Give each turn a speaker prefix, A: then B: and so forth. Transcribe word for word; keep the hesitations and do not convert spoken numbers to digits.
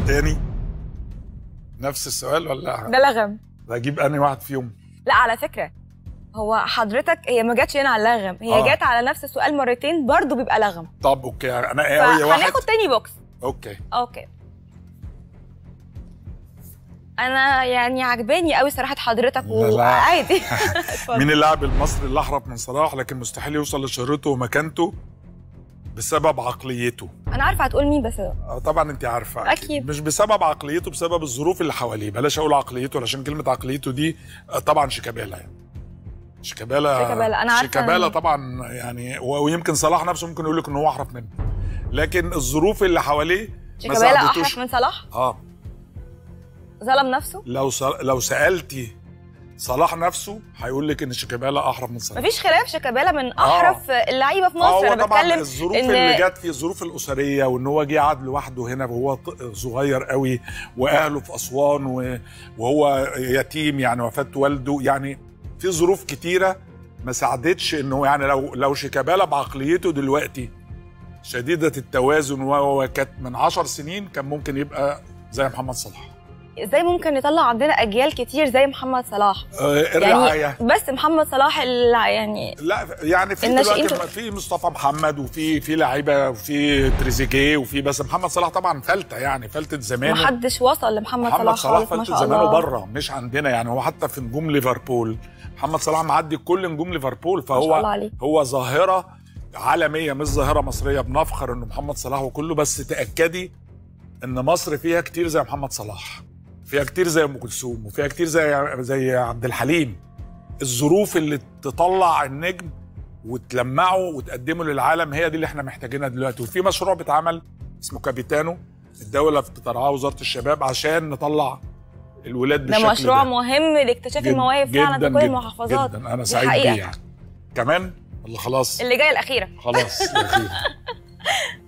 A: تاني نفس السؤال ولا
B: ده لغم.
A: اجيب انهي واحد فيهم؟
B: لا على فكره هو حضرتك هي ما جاتش هنا على اللغم، هي
A: آه.
B: جات على نفس السؤال مرتين برضو بيبقى لغم.
A: طب اوكي انا ايه هي واحد؟
B: هناخد تاني بوكس.
A: اوكي
B: اوكي انا يعني عجباني قوي صراحه حضرتك وعادي.
A: مين اللاعب المصري اللي احرف من صلاح لكن مستحيل يوصل لشهرته ومكانته بسبب عقليته؟
B: انا عارفه هتقول مين بس.
A: آه طبعا انت عارفه
B: اكيد. أكيد
A: مش بسبب عقليته، بسبب الظروف اللي حواليه. بلاش اقول عقليته علشان كلمه عقليته دي طبعا شيكابالا يعني. شيكابالا
B: شيكابالا انا عارفه
A: شيكابالا طبعا يعني، ويمكن صلاح نفسه ممكن يقول لك ان هو احرف منه، لكن الظروف اللي حواليه ما
B: شيكابالا احرف من صلاح؟
A: اه
B: ظلم نفسه؟
A: لو سأل... لو سالتي صلاح نفسه هيقول لك ان شيكابالا احرف من صلاح.
B: مفيش خلاف، شيكابالا من احرف آه. اللعيبه في مصر.
A: آه
B: انا بتكلم
A: الظروف إن... اللي جت فيه الظروف الاسريه، وان هو جه قعد لوحده هنا وهو صغير قوي، واهله في اسوان و... وهو يتيم يعني وفاه والده، يعني في ظروف كتيره ما ساعدتش انه يعني لو لو شيكابالا بعقليته دلوقتي شديده التوازن وكانت من عشر سنين كان ممكن يبقى زي محمد صلاح.
B: ازاي ممكن يطلع عندنا اجيال كتير زي محمد صلاح؟
A: آه الرعايه
B: يعني بس محمد صلاح اللي يعني
A: لا يعني في دلوقتي في مصطفى محمد وفي في لعيبه وفي تريزيجيه وفي، بس محمد صلاح طبعا فلته يعني فلته زمانه.
B: محدش وصل لمحمد صلاح.
A: محمد صلاح فلته زمانه بره مش عندنا يعني. هو حتى في نجوم ليفربول محمد صلاح معدي كل نجوم ليفربول، فهو هو ظاهره عالميه مش ظاهره مصريه. بنفخر انه محمد صلاح وكله، بس تاكدي ان مصر فيها كتير زي محمد صلاح، فيها كتير زي ام كلثوم، وفيها كتير زي زي عبد الحليم. الظروف اللي تطلع النجم وتلمعه وتقدمه للعالم هي دي اللي احنا محتاجينها دلوقتي. وفي مشروع بيتعمل اسمه كابيتانو، الدوله بترعاه وزاره الشباب عشان نطلع الولاد بالشكل ده.
B: ده مشروع مهم لاكتشاف المواهب فعلا في كل المحافظات.
A: جدا انا سعيد بيه يعني. كمان ولا خلاص؟
B: اللي جايه الاخيره.
A: خلاص الاخيره.